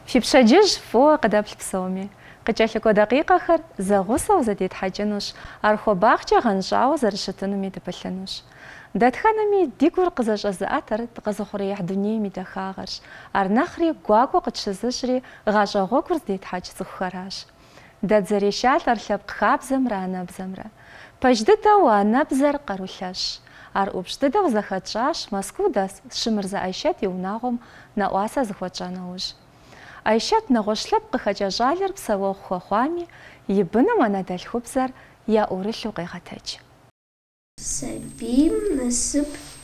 في بشجج فوق قدام البصومي قتلكو دقيقة خر زغوسة وزديت حاجنوش أرخو باخجة غنجاو زرشتنو ميدبلنوش داتخانمي ديكور قزاج أزأتر تقزخوري يحدوني ميدخاغرش أرنخري قواقو قتشزجري غاجا غوكور زديت حاج زخراش دات زريشات أرشب خاب زمرة أنا بزمرة بجدتا وأنا بزر قروشاش أرقبشتدا وزخاتشاش مسكوداس شمرزا عيشات يوناغم نواسا زخواتشانوج عيشات نغوشلب قخجا جالر بسوا خوخوامي يبنو أنا دالخبزر يا أورشو قيغتاج سبيم نسب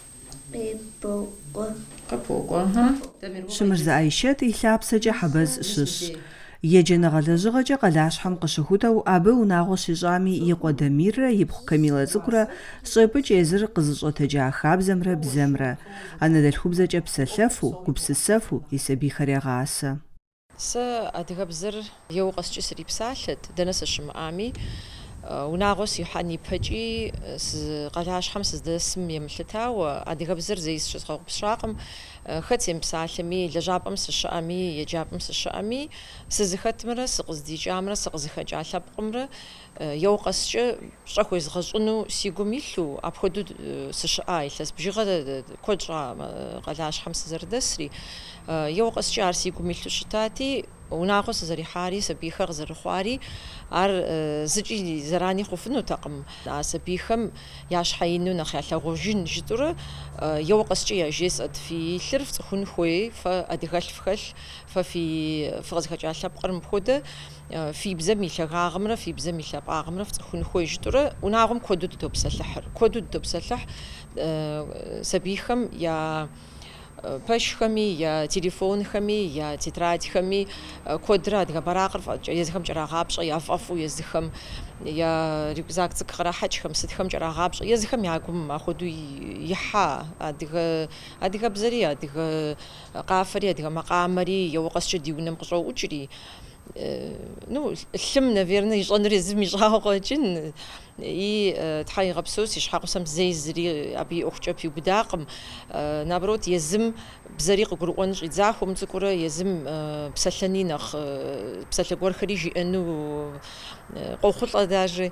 قبوقو شمرزا عيشات يلابسجا حبز شش يجينا غلجغجا قلاشحم قشهوتو أبو ناغو شجامي يقو دمير يبخو كميلة زكرة صيبج يزر قزجو تجا خاب زمرة بزمرة أنا دال خبزجا بسلفو قبسسفو يسبي خريغاسة أدغب زر يوقس جسري بسالت دنس الشمعامي وناغوس يحني بجي قلاش خمس دسم يملتها وأدغب زر زي الشخص بشراقم ختم بسالمي لجابم سشامي يجابم سشامي سزخت مرة سقزدي جامرة سقزخ جالب قمرة يوقس شخو يزغجنو سيقوميلو أبخدو سشاي لس بجيغة كوجرا قلاش خمس زر دسري يوقس جار سيقوميلو شتاتي وناقص زري حاري سبيخر زر خواري زجي زراني خوفنو تقم سبيخم ياش حينو نخيا لغوجين جدر يوقس جي جيس في ثرف تخون خوي فأدغال فخل ففي فغزك جالب قرم خود في بزمي لغاغمرة في بزمي لغاغمرة تخون خوي جدر وناغم كودو دوبسلحر كودو دوبسلح سبيخم يا باش خمي يا تليفون خمي يا تتراد خمي كودرات غبراقر يزخم جراغابش يا فافو يزخم يا ريكزاك تقرا حاج خمسة خم جراغابش يزخم ياكم اخذو يحا ادغ بزري ادغ قافري ادغ مقامري يوقس جديونم قصو وجري نو الشمنا فيرنا يجنري زمي جاغو جن تحي غبسوس يشحقو سم زي زري ابي اخجا في بداقم نابروت يزم بزريق قرؤون يتزاحم تكره يزم بسلني نخ بسل غور خريجي انه قوخط داج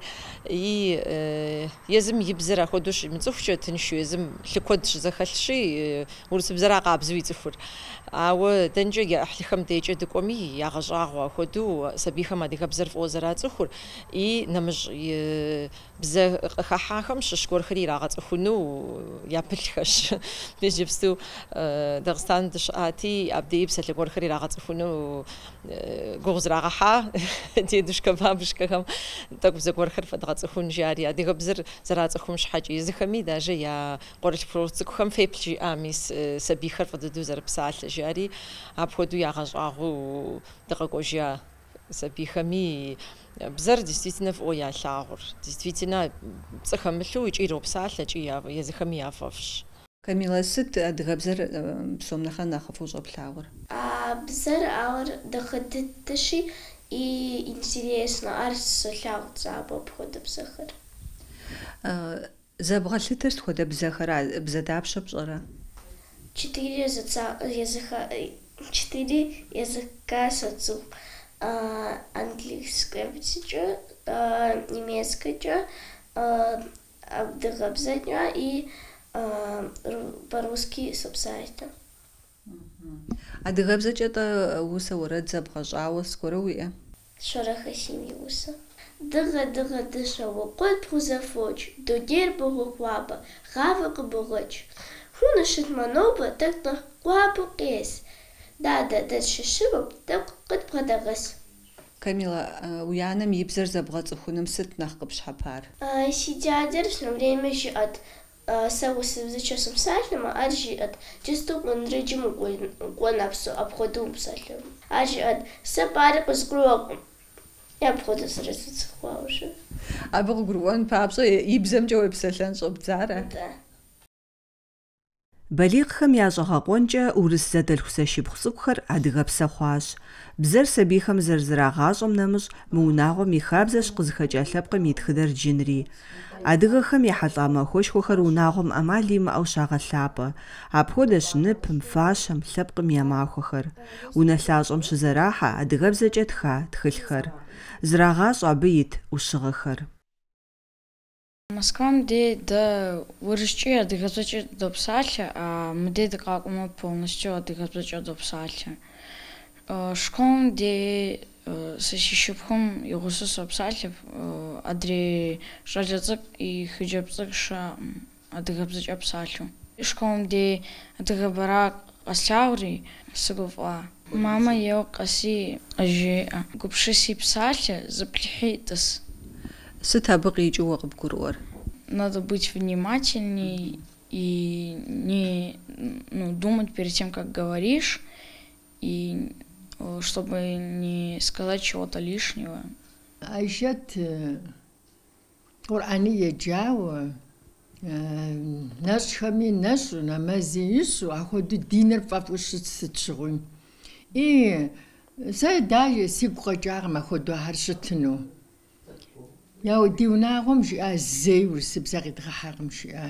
يزم يبزرا خدوش متصفش تنشو يزم لكودش زخلشي ورس بزرا قابزوي تفر او دنجا يا احلخم ديجه دقومي يا غجاغ خدو سبيخم ادي بزر فوزرا تخر نمج بزا خاخم ششكور خري راغت خنو يابلخش بيجبستو دغستان دشاتي ابدي بسل غور خري راغت خنو غوز راغها دي دش كبابش كم دك بزا غور خر فدغت خن جاري ادي بزر زرات خم شحاجي زخمي داجا يا قرش فروت خم فيبلجي اميس سبيخر فدو زر بسال جاري ابخدو يا غاغو دغوجيا سبيخمي بزر действительно в оя лагер действительно цхамлу ичиро псалла чи я языхами яфавш Камила сыт адгабзар псомнаха нахафужа лагер бзар аур дахатыши и интересно арс лагер забо обхода бзахар забгъэлъытэр схуэдэ бзэхэра бзэдапщэ пщӏэрэ 4 языка соцуп английское, немецкое, абдыгабзадня и по-русски субсайта. Адыгабзэкӏэ усэ уэрэд зэбгъэщӏауэ скорэ уиӏэ? Шорахасими уса. Дыгъэ дыщэ укъуэт хузэфоч, додер богъухуабэ, гъавэ къыбогъэкӏ. Хунэ щытмэнобэ, тӏэкӏу нэхъ гуапэу къес. Дадэ дэсщэщыгъуэм, тӏэкӏу къытбгъэдэгъэс. Камила, уи анэм и бзэр зэбгъэцӏыхуным сыт нэхъ къыпщхьэпар? Си дядэр все время жиӏэт. Сэ усызычэсым псалъэмэ, ар жиӏэт. Джысту къынрэджым укӏуэн апхуэдэу упсалъэмэ. Ар жиӏэт, сэ пари къызгурыӏуэкъым. Апхуэдэ сырызыцӏыхуауэ. Абы къыгурыӏуэн папщӏэ и бзэмкӏэ уепсэлъэн щӏэбдзарэ? балигъхэм ящӏэгъэкъуэнкӏэ урыс зэдэлъху зэшыпхъу цӏыкӏухэр адыгэпсэ хъуащ. Бзэр сабийхэм зэрызэрагъащӏэм нэмыщӏ мы унагъуэм и хабзэщ къызыхэкӏа лъэпкъым и тхыдэр джынри. Адыгэхэм ехьэлӏа махуэшхуэхэр унагъуэм ӏэмал имыӏэу щагъэлъапӏэ. Апхуэдэщ ныпым, фащэм, лъэпкъым я махуэхэр. Унэлъащӏэм щызэрахьэ адыгэбзэкӏэ тха тхылъхэр. Зрагъащӏэ абы ит ӏущыгъэхэр. Москвам де да урысчи адыгэбзэкӏэ допсалъэ, а мыде дыкъакӏуэмэ полностью адыгэбзэкӏэ допсалъэ. Школым де сыщыщыпхъум игъусэу сопсалъэ, адрей щӏалэ цӏыкӏу и хъыджэбз цӏыкӏу щаӏым адыгэбзэкӏэ псалъэу. Школым де адыгэбэра къэслъагъури сыгуфӏа. Мамэ еу къэси къыжеӏэ. Гупшыси псалъэ, зыплъыхьи тӏыс. Сыт абы къикӏыуэ къыбгурыӏуэр? Надо быть внимательней и не думать перед тем, как говоришь, и чтобы не сказать чего-то лишнего. Айшат Кур'ани еджауэ, нэщӏхэми нэщӏу, нэмэзи ищӏу, ахуэду диныр фӏэфӏу щыт сыт щыгъуи. И сэ дажи сигу къэкӏакъым ахуэду ахьэр щытыну. Яу ди унагъуэм жиӏа зэи урысыбзэ къидгъэхьакъым жиӏа.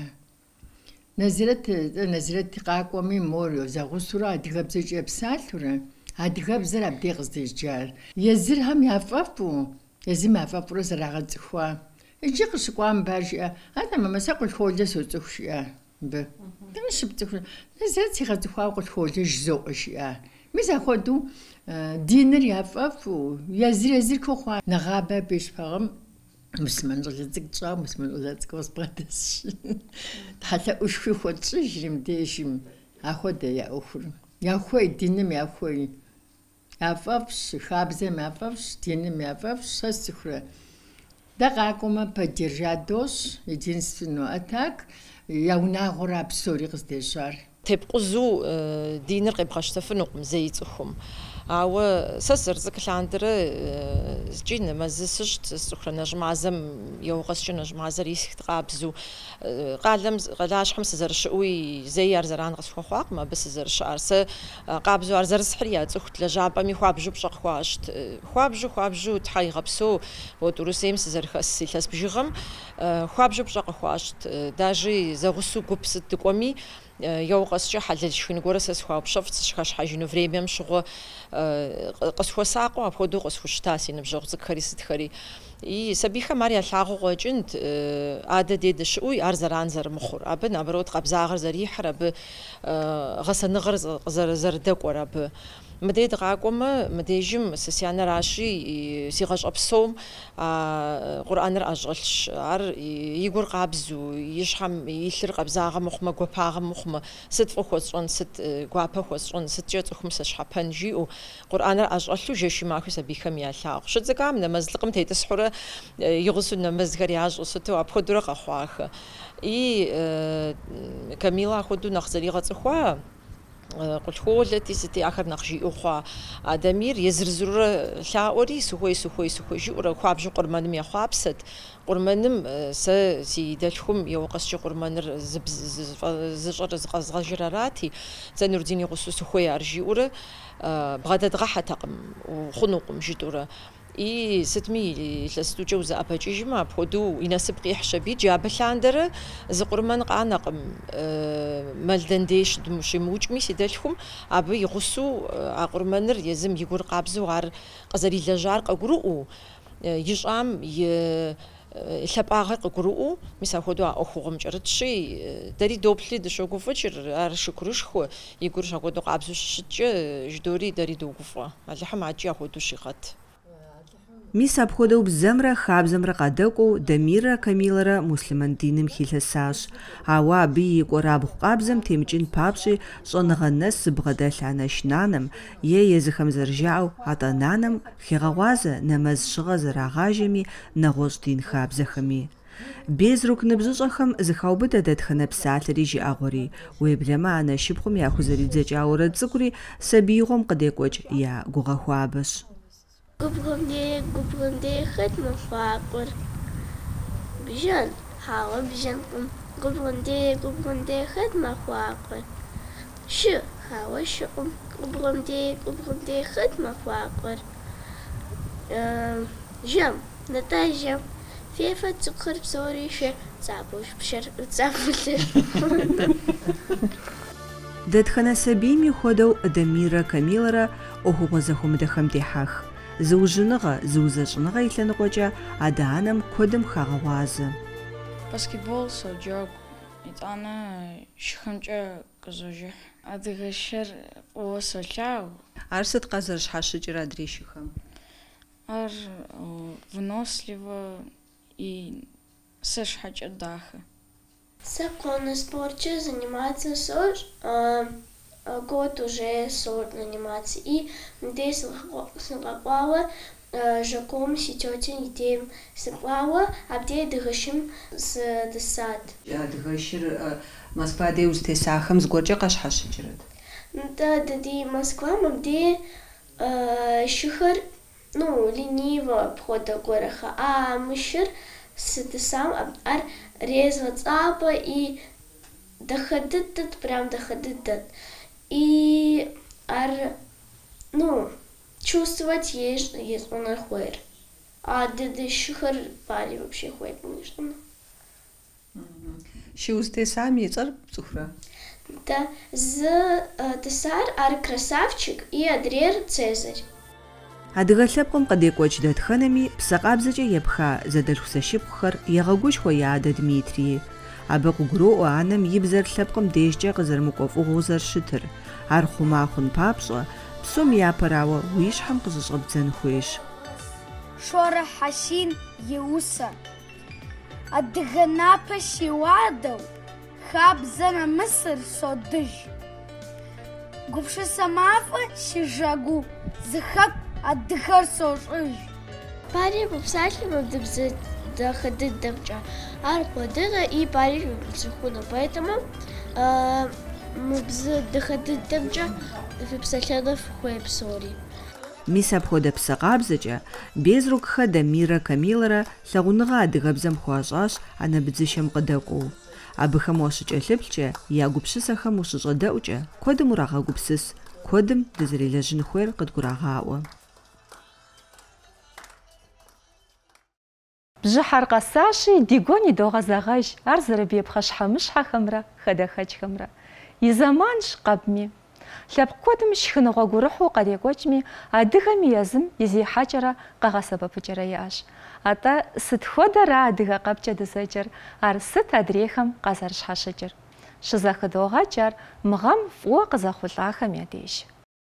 Назирэт къакӏуэми мор зэгъусэурэ адыгэбзэкӏэ псалъурэ, адыгэбзэр абдей къыздеджар. Езырхэм яфӏэфӏу, езым яфӏэфӏурэ зэрагъэцӏыхуа. Иджы къыщыкӏуам ба жиӏэ, мамэ сэ къулъхуолэ соцӏыху жиӏа. Мыбы. Щыпцӏыху. Назирэт сигъэцӏыхуауэ къулъхуолэ жызоӏуэ жиӏа. Мис ахуэдэу диныр яфӏэфӏу, езыр хохъуа. Нэгъабэ бещпэгъым Müslüman olacak, Müslüman olacak ospatas. Hatta uşku xotsu jim deşim. Ahoda ya oxur. Ya xoy dinim ya xoy. Afafs, xabzem afafs, dinim afafs, sasxura. Да qaqoma поддержадос, единственно, а так я унагъуэра псори къыздещар. Тепкъузу диныр къебгъэщтэфынукъым зэи цӏыхум. Ауэ сэ сызэрызэкъылъандэрэ зыкӏи нэмэзы сыщт, цӏыхурэ нэщӏымазэм еугъэскӏэ нэщӏымазэр исхт къабзу. Къалащхьэм сызэрыщыӏуи зэи ар зэран къысхуэхъуакъым абы сызэрыщыӏар. Сэ къабзу ар зэрысхьыр я цӏыхут лэжьапӏэми хуабжьу пщӏэ къыхуащт. Хуабжьу Тхьэ игъэпсэу уэт Урысейм сызэрыхэс илъэс бжыгъэм хуабжьу пщӏэ къыхуащт. Дажи зэгъусэу гуп сыт дыкӏуэми еу къэскӏэ хьэлэл шхын гуэрэ сэ схуаупщэфт сыщхэщхьэжыну времэм щыгъуэ къысхуэсакъыу апхуэдэу къысхущта си ныбжьэгъу цӏыкӏухэри сытхэри. И сабийхэм ар ялъагъуу къуэкӏынт, адэ дедэ щыӏуи ар зэран зэрымыхъур. Абы наоборот къабзагъэр зэрихьыр, абы гъэсэныгъэр зэрыдэкӏуэр абы. Мыдей дыкъакӏуэмэ, мыдежым сэ си анэращи си гъащӏэ псом Къурӏэныр ӏэщӏэлъщ. Ар и гур къабзу, и щхьэм илъыр къабзагъэ мыхъумэ, гуапагъэ мыхъумэ, сыт фӏы хуэсщӏэн, сыт гуапэ хуэсщӏэн, сыткӏэ цӏыхум сэщхьэпэн жиӏэу Къурӏэныр ӏэщӏэлъу жэщи махуи сабийхэм ялъагъу. Щыцӏыкӏам нэмэз лӏыкъым тетӏысхьурэ игъусэу нэмэзхэр ящӏу сыту апхуэдурэ къэхъуахэ. И Камила апхуэдэу нэхъ зэригъэцӏыхуа къулъхуолэти сыти ахэр нэхъ жиӏэу хъуа Адамир езыр-зырурэ лъаӏуэри сыхуей жиӏэурэ хуабжьу къурмэным ехъуапсэт. Къурмэным сэ си дэлъхум еуэ къэскӏэ къурмэныр зыщӏэр зыкъэзгъэжыр арати, сэ Нурдин игъусэу сыхуей ар жиӏэурэ бгъэдэдгъэхьэтэкъым, хъунукъым жытӏурэ. И сытми илъэстукӏэ узэӏэпэкӏыжмэ, апхуэдэу и насып къихьщ аби джабэ лъандэрэ зы къурмэн къанэкъым. Мэл дэндей щимыукӏми си дэлъхум, абы игъусэу а къурмэныр езым и гур къабзэу ар къызэрилэжьар къэгурыӏуэу, ищӏам и лъэпӏагъэр къыгурыӏуэу, мис апхуэдэу а ӏуэхугъуэм кӏэрытщи, дэри доплъи дыщогуфӏыкӏыр, ар шыкурышхуэ, и гур апхуэдэу къабзэу щыщыткӏэ жыдори дэри догуфӏэ. Алыхьым аджи апхуэдэу щигъэт. Мис апхуэдэу бзэмрэ хабзэмрэ къадэкӏуэу Дамиррэ Камилэрэ муслъман диным хилъэсащ. Ауэ абы и кӏуэрабгъу къабзэм темыкӏын папщӏи щӏэныгъэ нэс зыбгъэдэлъ анэш нанэм е езыхэм зэрыжаӏэу атӏэ нанэм хегъэгъуазэ нэмэз щыгъэ зэрагъажэми нэгъуэщӏ дин хабзэхэми. Безрук ныбжьыщӏэхэм зыхаубыдэ дэтхэнэ псалъэри жиӏэгъуэри, уеблэмэ анэшыпхъум яхузэридзэкӏауэрэ цӏыкӏури сабиигъуэм къыдекӏуэкӏ я гугъэхуабэщ. Губгъэм дей хэт мыхъуакъуэр? Бжэн, хьауэ бжэнкъым. губгъым дехэт мэхъуакъуэр. Шы хауэ шыӏум губгъым дехэт мэхъуакъуэр. Жэм, нытӏэ жэм. Фефэ цӏыкӏухэр псори шэ цӏабулъыр. Дэтхэнэ сабийми хуэдэу Дамирэ Камилэрэ ӏуэхугъуэ зэхуэмыдэхэм техьэх. Зыужьыныгъэ, зыузэщӏыныгъэ и лъэныкъуэкӏэ адэ-анэм куэдым хагъэуазэ. Баскетбол соджэгу, итӏанэ шыхэмкӏэ къызожыхь. Адыгэ шэр фӏыуэ солъагъу. Ар сыт къазэрыщхьэщыкӏыр адрей шыхэм? Ар выносливо и сэ щхьэкӏэ дахэ. Сэ конный спортче заниматься сош, год уже сор заниматься. И здесь сыгъэкъуауэ жакъуэм си тётем и дейм сыкъуауэ, абдей адыгэшым сыдысат. Адыгэшыр Москва адей узытесахэм зыгуэркӏэ къэщхьэщыкӏырэт? Ди Москвам абдей шыхэр лениво пхуэдэ гуэрэхэ. А мышыр сытысам ар резво цӏапӏэ и дахэ дыдэт, прям дахэ дыдэт. И ар, чувствовать есть он хуэр. А дыды шыхэр пари вообще хуэр, конечно. Ши узытесам и цӏэр цӏыхурэ? Да, тысар ар красавчик и адрейр Цезарь. Адыгэ лъэпкъым къыдекӏуэкӏ дэтхэнэми псэкъабзэкӏэ епха зэдэлъху-сэшыпхъухэр егъэгущхуэ я адэ Дмитрий. Абы къыгуроӏуэ анэм и бзэр лъэпкъым дежкӏэ къызэрымыкӏуэфӏыгъуэу зэрыщытыр. Ар хъума хъун папщӏэ, псом япэрауэ уи щхьэм къыщыщӏэбдзэн хуейщ. Шорэ Хьэсин и усэ. Адыгэ напэ щиуадэу хабзэ нэмысыр содыж. Гупшысэ мафӏэ щыжэгу зыхэку адыгэр сощӏыж. Пари пыпсалъэм мыбдыбзэ дахэ дыдэмкӏэ. Ар куэдыгъэ и пари пыпсыхуну. Поэтому мыбзэ дахэ дыдэмкӏэ пыпсэлъэну фыхуей псори. Мис апхуэдэ псэкъабзэкӏэ Безрукхэ Дамирэ Камилэрэ лъагъуныгъэ адыгэбзэм хуащӏащ анэбыдзыщэм къыдэкӏуэу. Абыхэм уащыкӏэлъыплъкӏэ, я гупшысэхэм ущыщӏэдэӏукӏэ, куэдым урагъэгупсыс, куэдым дызэрелэжьын хуейр къыдгурагъаӏуэ. Бжьыхьэр къэсащи, ди гуэн идогъэзэгъэж, ар зэрыбей пхъэщхьэмыщхьэхэмрэ хадэхэкӏхэмрэ. И зэманщ къэбми. Лъэпкъ куэдым шхыныгъуэ гурыхьу къадекӏуэкӏми, адыгэм и езым и зехьэкӏэрэ къэгъэсэбэпыкӏэрэ иӏэщ. АтӀэ сыт хуэдэра адыгэ къэпкӏэ дызэкӏыр, ар сыт адрейхэм къазэрыщхьэщыкӏыр? Щызэхыдогъэкӏ ар мы гъэм фӏыуэ къызэхъулӏахэм я деж.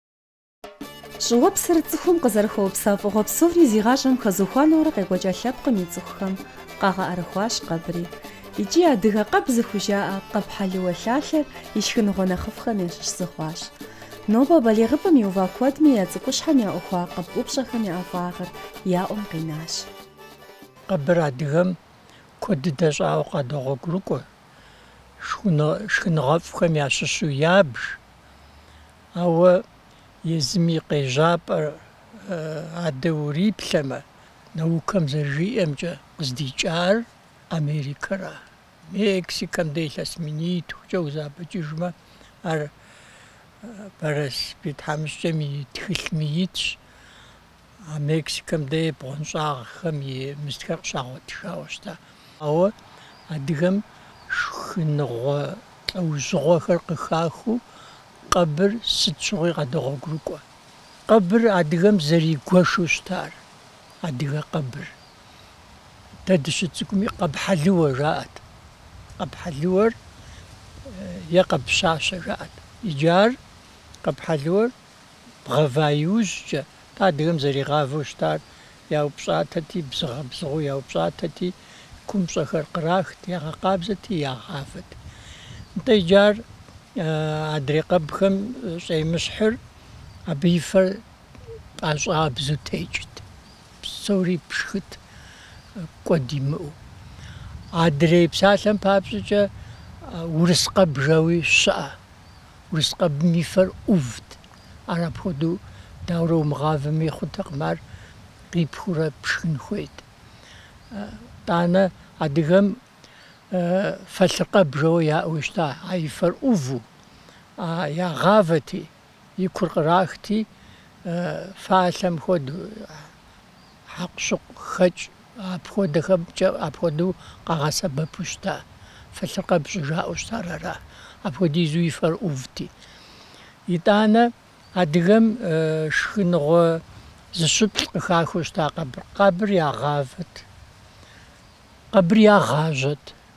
ЩӀыуэпсыр цӀыхум къызэрыхуэупса фӀыгъуэ псори зи гъащӀэм хэзухуэнурэ къекӀуэкӀа лъэпкъым и цӀыхухэм къагъэӀэрыхуащ къэбри. ИкӀи адыгэ къэб зыхужаӀэ къэбхьэлыуэ лъалъэр и шхыныгъуэ нэхъыфӀхэм ящыщ зыхъуащ. Нобэ балигъыпӀэм иува куэдми я цӀыкӀущхьэм яӀухуа къэбӀупщӀэхэм я ӀэфӀагъыр яӀум къинащ. Къэбыр адыгэм куэдыдэ щӏауэ къадогъуэгурыкӏуэ, шхыныгъэфӀхэм ящыщу ябж, ауэ езым и къежьапӏэр адэ уриплъэмэ, наукэм зэрыжиӏэмкӏэ къыздикӏар Америкэра. Мексикэм де илъэс минитӏукӏэ узабэкӏыжмэ, ар Бэрэспи тхьэмыщкӏэм и тхылъ минитӏщ. А Мексикэм де бгъуэнщӏагъхэм и мыстхэр къыщагъуэтышауэ щыта. Ауэ адыгэм шхыныгъуэ лӏэужьыгъуэхэр къыхахыу къэбыр сыт щыгъуи къадогъуэгурыкӏуэ. Къэбыр адыгэм зэригуэшу щытар, адыгэ къэбыр. Дэ дыщыцӏыкӏуми къэбхьэлыуэ жаӏэт. Къэбхьэлыуэр е къэбщащэ жаӏэт. Иджы ар къэбхьэлыуэр бгъэва иужькӏэ, адыгэм зэригъавэу щытар яупщӏатэти, бзыгъэу яупщӏатэти, кумщӏэхэр кърахт, ягъэкъабзэти, ягъавэт. Нтӏэ иджы ар адрей къэбхэм щӏемыщхьыр, абы и фэр пӏащӏабзу текӏырт, псори пшхыт, куэд имыӏэу. Адрей псалъэм папщӏэкӏэ урыс къэб жэуи щыӏэ. Урыс къэбым и фэр ӏувт. Ар апхуэдэу дауэрэ умыгъавэми хъуртэкъым, ар къипхыурэ пшхын хуейт. Тӏанэ адыгэм فلقب جو يا وشتا هاي فرقوفو يا غافتي يكر قراختي فاسم خود حق شق خج أبخود خب أبخودو قاعسة ببشتا فلقب جاء اشترى أبخودي زوي فرقوفتي يتانا أدغم شخنغو زشبت خاخوشتا قبر يا غافت قبر يا غاجت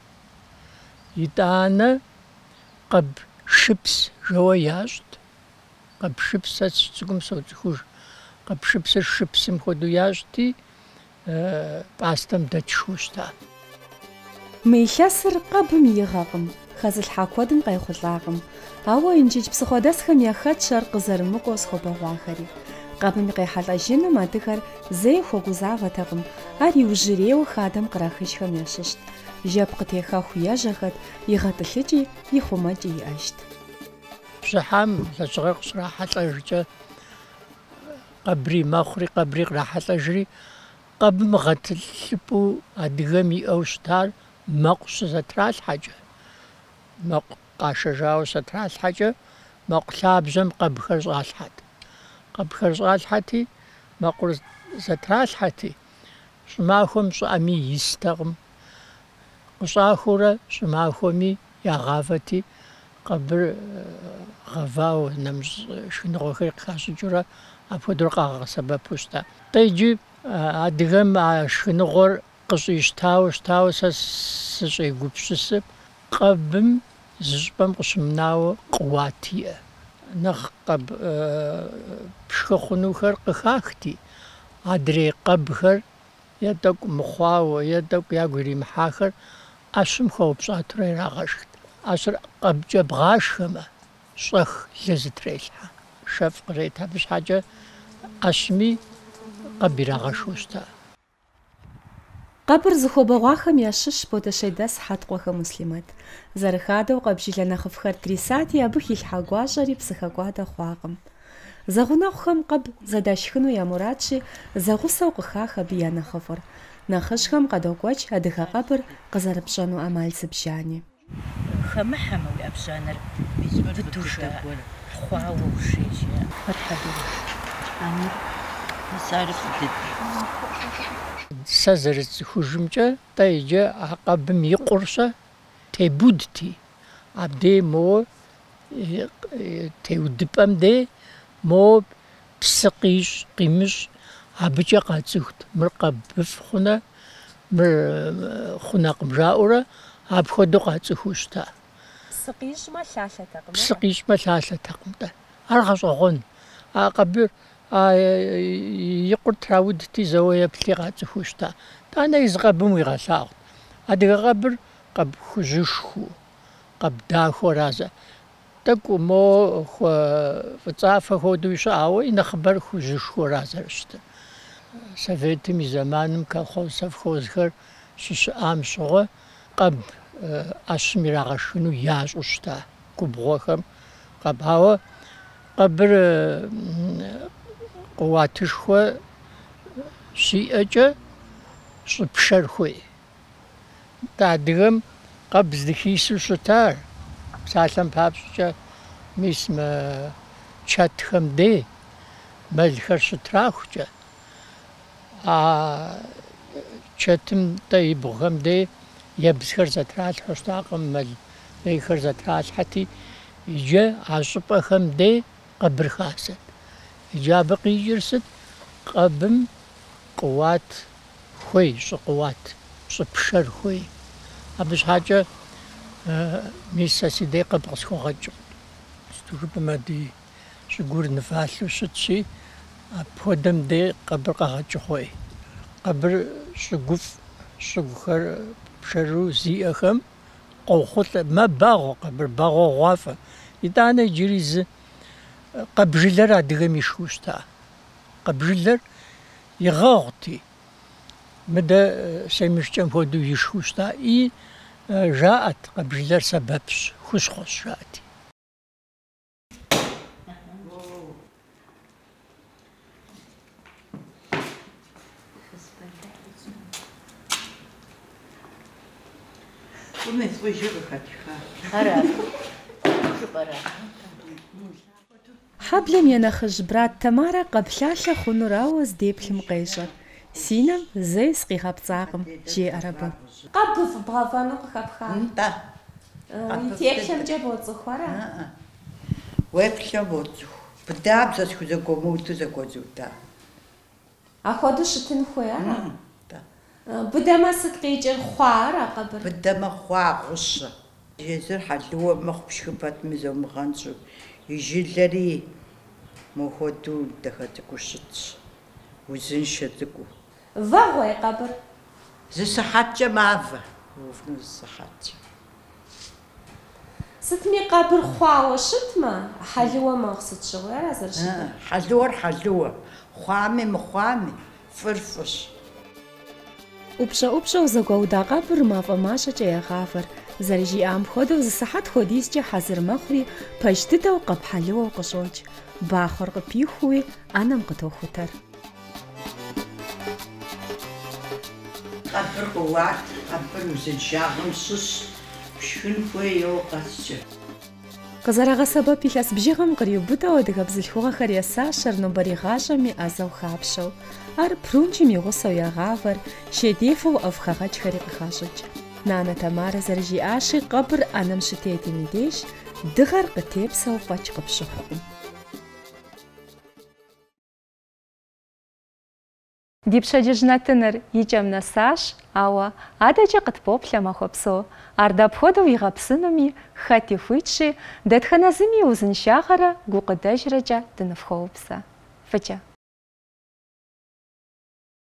يتانا قب شبس جوياجت قب شبس تسقم صوتخوش قب شبس الشبسم خدو ياجتي باستم دتشوشتا ميلسر قبم يغاقم خزل حاكودم قيخولاقم هاو انجيج بسخودسخم يخد شرق زرمقوس خبواخري قبم قيحلجن ما دخر زي خوغزاغتغم اري وجريو خادم قراخشخم يششت جابقتيخا خوياجخت يغتلجي يخوماجي ياشت شحام لشغق صراحة لجرجة قبري مخري قبري راح تجري قبل ما غتلبو أدغمي أوشتار مقص ستراس حاجة مق قاشجاو ستراس حاجة مقلاب زم قبل خرج حد قبل خرج حتي مقر ستراس حتي شماهم شامي يستغم قصاخورة شماهمي يا غافتي قبل غفاو نمز شنو خير خاص جرا أفضل قاعة سبب بوستا تيجي أدغم شنو قصيشتاو شتاو سشي قبشسب قبم زبم قسمناو قواتيه نخ قب بشخنو خر قخاختي أدري قبخر يدك مخاو يدك ياغري محاخر أشم خوب ساتري راغشت أشر قب جبغاش خما صخ لزتريلها شاف قريتها بش حاجة أشمي قبي راغشوشتا قبر زخوبواخم يشش بودشيدس حتقوخ مسلمات زرخادو قبجيلنا خفخر تريساتي أبو حيلحاقواجري بسخاقوادا خواغم زغناخم قب زداشخنو يا مرادشي زغوسو قخاخ بيانا خفر ناخشخم قدوكوش أدخا قبر قزربشانو أمال سبشاني خمحة مولا بشانر بتوشا خواو وشيشي مرحبا أمير مسارف الدب سازرت خجمجة تايجة عقب ميقرصة تبودتي عبدي مو تودبام دي مو بسقيش قيمش عبجة قاتسوت مرقب بفخنا خنا قمجاورة عبخدو قاتسوشتا سقيش ما ثلاثة تقم سقيش ما ثلاثة تقم أرخص أغن عقبر يقول تراودتي زوايا بتلغات خوشتا أنا يزغبم ويغساغ أدغ غبر قب خجوشخو قب داخو رازا تكو مو فتافة خودوش آوي نخبر خجوشخو رازا رشتا سفيتمي زمانم كالخو سفخوز خر شش آم شغو قب أشمي راغشنو ياج اشتا كبغوخم قب هاو قبر قواتشخو شيئجة شبشرخوي تعدغم قبز دخيسو شتار سالم بابشجة ميسم شاتخم دي ملخر شتراخجة شاتم تيبغم دي يبزخر زتراج حشتاقم مل ليخر زتراج حتي يجا عصبخم دي قبر خاصة إجابة يرسد قبم قوات خوي شو قوات شو بشر خوي أبش حاجة ميسا سيدي قبل سكو غجو استوكب ما دي شقور نفاسلو شتشي أبودم دي قبر قاغجو خوي قبر شقوف شقوخر بشرو زي أخم قوخوت ما باغو قبر باغو غوافة إدانا يجريز قبجلر أدغم يشوشتا قبجلر يغاغتي مدى سيمشتم هودو يشوشتا إي جاءت قبجلر سببش خش جاءتي Хьэблэм и нэхъыжь брат Тамарэ къэплъалъэ хъунурауэ здеплъым къещӏэр. Си нэм зэи сыкъигъэпцӏакъым, жеӏэр абы. Къэбу бгъэфӏэну къыхэпха? НтӀэ. Теплъэмкӏэ боцӏыхуэрэ? Уеплъэм боцӏыху. Быдабзэ схузэгуэмыуту зэгуэзута. Апхуэдэу щытын хуейрэ? Быдэмэ сыт къикӏыр, хъуарэ къэбыр? Быдэмэ хъуа, гъущэ. Езыр хьэлыуэ мыхъу пшхыпэтми зомыгъэнщӏу. И жылэри мыхуэдэу дахэ цӏыкӏуу щытщ. Узыншэ цӏыкӏуу. Вэгъуей къэбыр? Зы сыхьэткӏэ мавэ. Уфӏну зы сыхьэткӏэ. Сытми къэбыр хъуауэ щытмэ, хьэлыуэ мэхъу сыт щыгъуейрэ зэрыщытыр? Хьэлыуэр хьэлыуэ. Хъуами мыхъуами, фӏыр фӏыщ. ӏупщӏэ-ӏупщӏэу зэгуэуда къэбыр мафӏэ мащэкӏэ егъавэр. Зэрыжиӏам хуэдэу зы сыхьэт хуэдизкӏэ хьэзыр мэхъури, пэж дыдэу къэпхьэлыуэу къыщӏокӏ. Бахъуэр къыпихуи ӏэнэм къытохутэр. Къэбыр къыуат, къэбыр узыншагъым щыщ, пшхын хуейуэ къэскӏэ. Къызэрагъэсэбэп илъэс бжыгъэм къриубыдэу адыгэ бзылъхугъэхэр есащэр нобэрей гъащӏэм и ӏэзэу хапщэу. Ар прунжым и гъусэу ягъавэр, шедефэу ӏэфхэгъэкӏхэри къыхащӏыкӏ. Нанэ Тамарэ зэрыжиӏащи, къэбыр ӏэнэм щытетым и деж дыгъэр къытепсэу фӏэкӏ къыпщыхъукъым. Ди пщэдджыжь нэтыныр и кӏэм нэсащ, ауэ адэкӏэ къытпоплъэ махуэ псо. Ар дапхуэдэу игъэпсынуми, хэти хуитщи, дэтхэнэ зыми узыншагъэрэ гукъыдэжрэкӏэ дыныфхуэупсэ. Фыкӏэ.